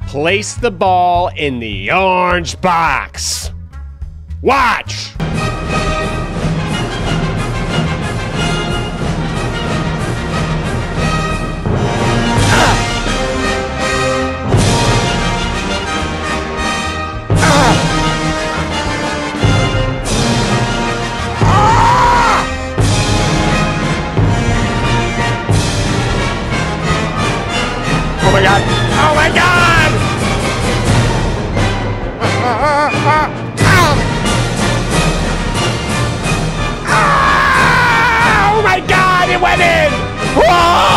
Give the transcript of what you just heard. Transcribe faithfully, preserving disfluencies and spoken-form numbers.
Place the ball in the orange box. Watch! Oh my god! Oh my god! Oh my god! It went in! Whoa!